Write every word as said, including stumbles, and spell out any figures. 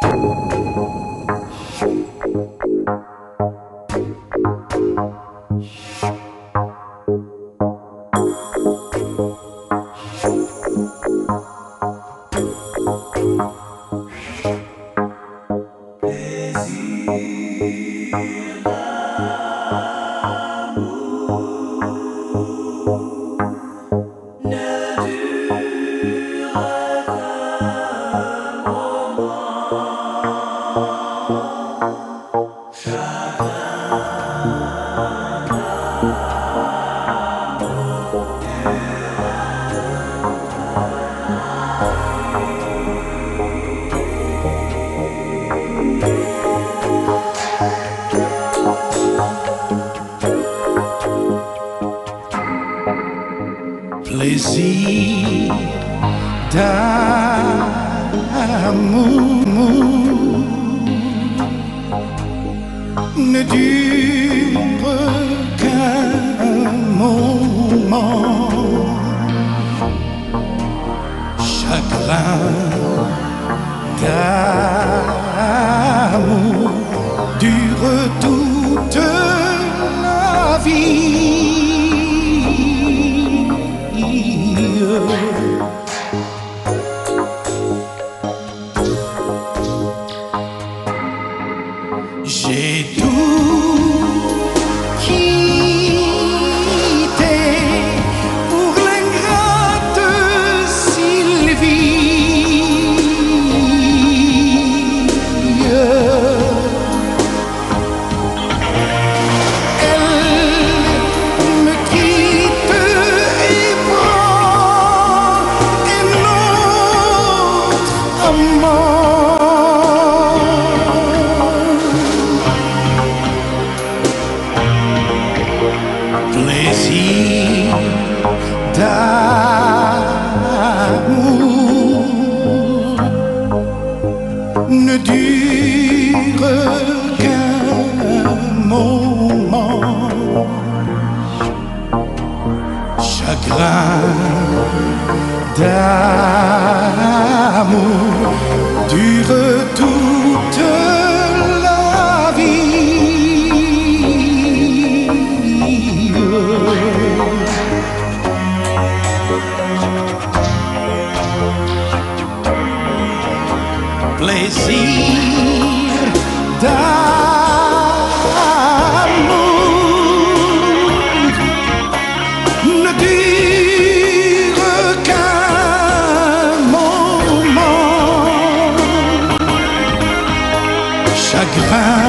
Plaisir d'amour ne dure qu'un moment. Chagrin d'amour dure toute la vie. J'ai tout quitté pour l'ingrate Sylvie. Elle me quitte et prend un autre amant. Plaisir d'amour ne dure qu'un moment. Chagrin d'amour dure toute la vie. Plaisir d'amour ne dure qu'un moment. Chagrin